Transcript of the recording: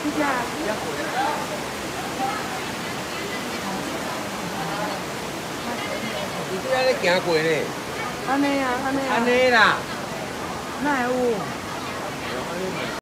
谢啊。 你这安尼行过呢？ 安尼啊，安尼啊。 安尼啦。 哪会有？